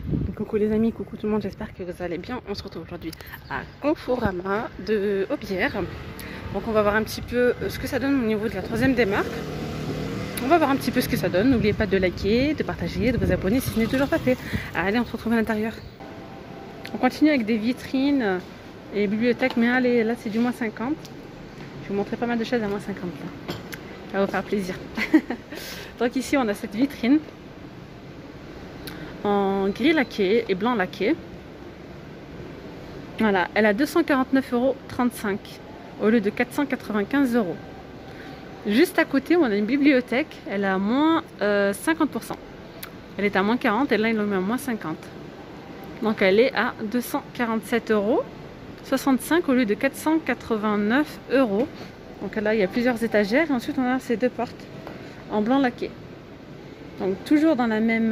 Coucou les amis, coucou tout le monde, j'espère que vous allez bien. On se retrouve aujourd'hui à Conforama de Aubière. Donc on va voir un petit peu ce que ça donne au niveau de la troisième démarque. On va voir un petit peu ce que ça donne. N'oubliez pas de liker, de partager, de vous abonner si ce n'est toujours pas fait. Allez, on se retrouve à l'intérieur. On continue avec des vitrines et bibliothèques, mais allez, là c'est du moins 50. Je vais vous montrer pas mal de choses à moins 50 là. Ça va vous faire plaisir. Donc ici on a cette vitrine en gris laqué et blanc laqué. Voilà, elle a 249,35 € au lieu de 495 €. Juste à côté, on a une bibliothèque, elle a moins 50%. Elle est à moins 40 et là ils l'ont mis à moins 50. Donc elle est à 247,65 € au lieu de 489 €. Donc là il y a plusieurs étagères et ensuite on a ces deux portes en blanc laqué. Donc toujours dans la même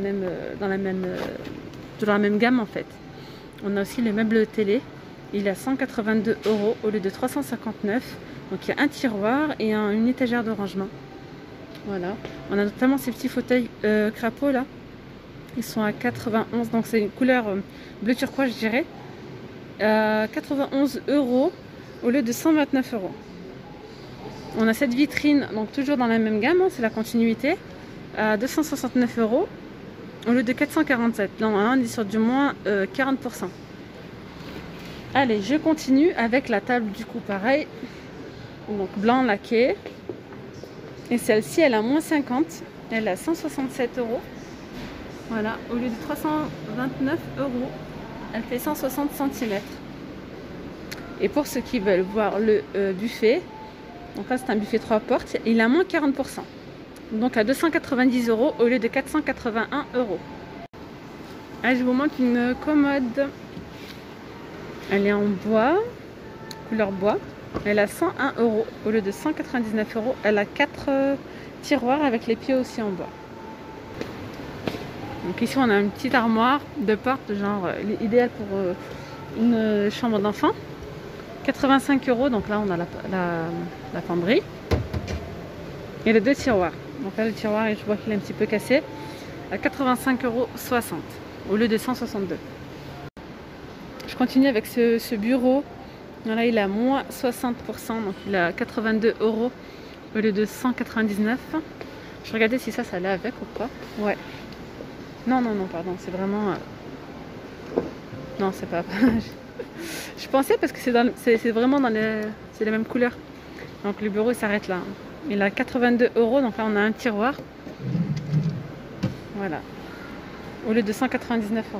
gamme en fait. On a aussi le meuble télé. Il est à 182 € au lieu de 359 €. Donc il y a un tiroir et une étagère de rangement. Voilà. On a notamment ces petits fauteuils crapauds là. Ils sont à 91. Donc c'est une couleur bleu turquoise je dirais. 91 € au lieu de 129 €. On a cette vitrine, donc toujours dans la même gamme, hein, c'est la continuité. À 269 € au lieu de 447. Non, on est sur du moins 40%. Allez, je continue avec la table du coup pareil. Donc blanc laqué. Et celle-ci, elle a moins 50. Elle a 167 €. Voilà, au lieu de 329 €, elle fait 160 cm. Et pour ceux qui veulent voir le buffet, donc là c'est un buffet 3 portes, il a moins 40%. Donc à 290 € au lieu de 481 €. Allez, je vous montre une commode. Elle est en bois, couleur bois. Elle a 101 € au lieu de 199 €. Elle a 4 tiroirs avec les pieds aussi en bois. Donc ici on a une petite armoire de porte, genre idéale pour une chambre d'enfant. 85 €, donc là on a la penderie. Et les deux tiroirs. Donc là le tiroir, je vois qu'il est un petit peu cassé. À 85,60 € au lieu de 162 €. Je continue avec ce bureau. Là il est à moins 60%. Donc il a 82 € au lieu de 199 €. Je regardais si ça allait avec ou pas. Ouais. Non, pardon. C'est vraiment... Non, c'est pas... Je pensais parce que c'est vraiment dans c'est les mêmes couleurs. Donc le bureau il s'arrête là. Il a 82 €, donc là on a un tiroir. Voilà. Au lieu de 199 €.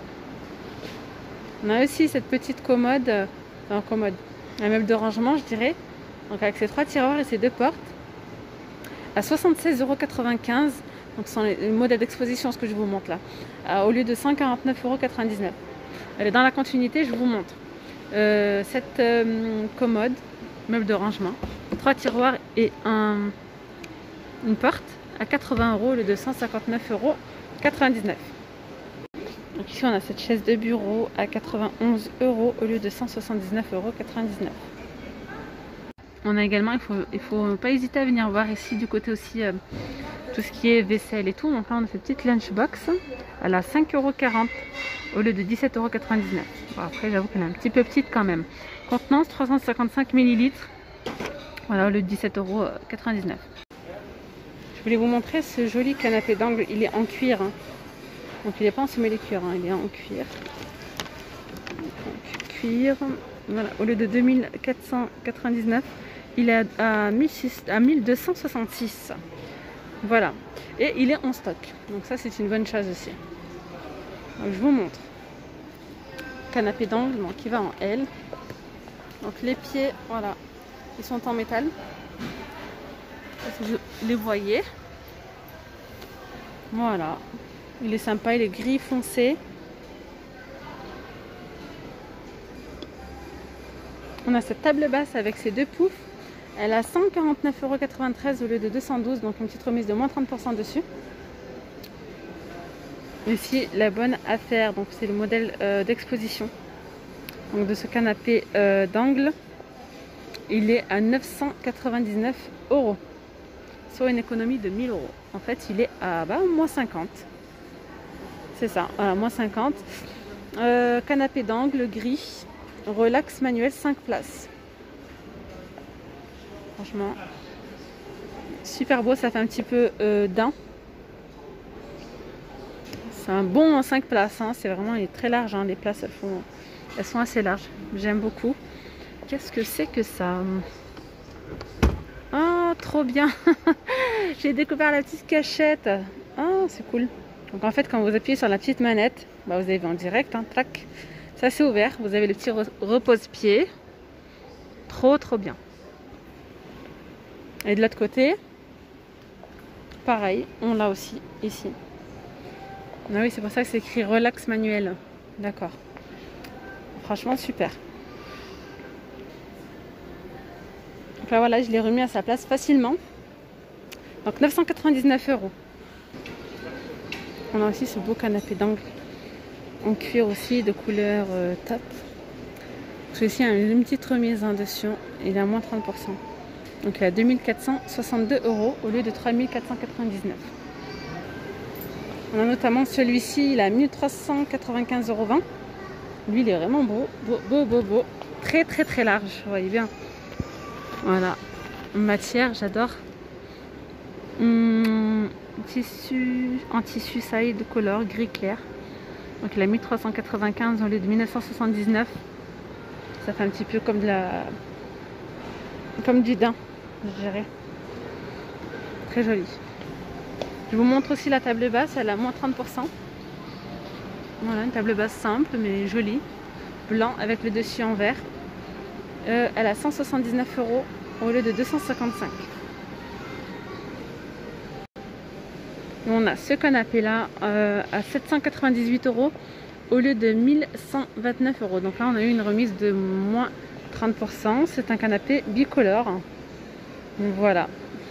On a aussi cette petite commode, un meuble de rangement je dirais. Donc avec ses 3 tiroirs et ses 2 portes. À 76,95 €. Donc ce sont les modèles d'exposition ce que je vous montre là. Au lieu de 149,99 €. Elle est dans la continuité, je vous montre. Cette commode, meuble de rangement. 3 tiroirs et une porte à 80 € au lieu de 159,99 €. Donc ici on a cette chaise de bureau à 91 € au lieu de 179,99 €. On a également, il faut pas hésiter à venir voir ici du côté aussi tout ce qui est vaisselle et tout. Donc là on a cette petite lunchbox. Elle a 5,40 € au lieu de 17,99 €. Bon, après j'avoue qu'elle est un petit peu petite quand même. Contenance 355 ml. Voilà, au lieu de 17,99 €. Je voulais vous montrer ce joli canapé d'angle. Il est en cuir. Hein. Donc il n'est pas en simili-cuir, hein. Il est en cuir. Donc, cuir. Voilà, au lieu de 2499, il est à 1266. Voilà. Et il est en stock. Donc ça c'est une bonne chose aussi. Donc, je vous montre. Canapé d'angle, donc qui va en L. Donc les pieds, voilà. Ils sont en métal. Si vous les voyez. Voilà. Il est sympa, il est gris foncé. On a cette table basse avec ses 2 poufs. Elle a 149,93 € au lieu de 212 €. Donc une petite remise de moins 30% dessus. Ici, la bonne affaire. Donc c'est le modèle d'exposition. Donc de ce canapé d'angle. Il est à 999 €, soit une économie de 1000 €. En fait, il est à moins 50. c'est ça, voilà, moins 50. Canapé d'angle gris, relax manuel 5 places. Franchement, super beau, ça fait un petit peu daim. C'est un bon 5 places, hein. C'est vraiment, il est très large, hein. Les places elles sont assez larges. J'aime beaucoup. Qu'est-ce que c'est que ça? Oh, trop bien. J'ai découvert la petite cachette. Oh, c'est cool. Donc en fait, quand vous appuyez sur la petite manette, bah, vous avez en direct, hein, tac, ça c'est ouvert. Vous avez le petit repose-pied. Trop bien. Et de l'autre côté, pareil, on l'a aussi ici. Ah oui, c'est pour ça que c'est écrit relax manuel. D'accord. Franchement, super. Donc là, voilà, je l'ai remis à sa place facilement. Donc 999 €. On a aussi ce beau canapé d'angle en cuir aussi, de couleur top. J'ai aussi une petite remise en dessus. Il est à moins 30%. Donc il est à 2462 € au lieu de 3499 €. On a notamment celui-ci, il est à 1395,20 €. Lui, il est vraiment beau. Beau. Très large, vous voyez bien. Voilà. Matière, j'adore. Tissu, en tissu side color, gris clair. Donc il a 1395 € au lieu de 1979 €. Ça fait un petit peu comme du daim, je dirais. Très joli. Je vous montre aussi la table basse, elle a moins 30%. Voilà, une table basse simple mais jolie. Blanc avec le dessus en vert. Elle a 179 € au lieu de 255 €. Et on a ce canapé là à 798 € au lieu de 1129 €. Donc là on a eu une remise de moins 30%. C'est un canapé bicolore. Donc voilà,